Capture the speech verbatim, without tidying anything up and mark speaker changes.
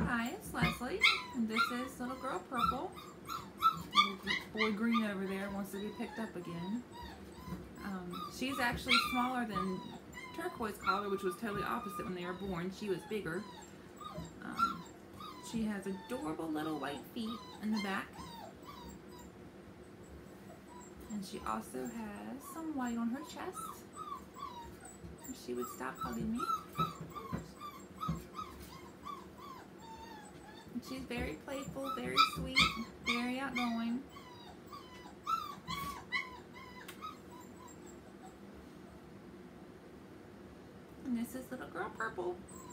Speaker 1: Hi, it's Leslie, and this is little girl Purple. Boy Green over there wants to be picked up again. Um, she's actually smaller than Turquoise Collar, which was totally opposite when they were born. She was bigger. Um, she has adorable little white feet in the back. And she also has some white on her chest. If she would stop hugging me. And she's very playful, very sweet, very outgoing. And this is little girl Purple.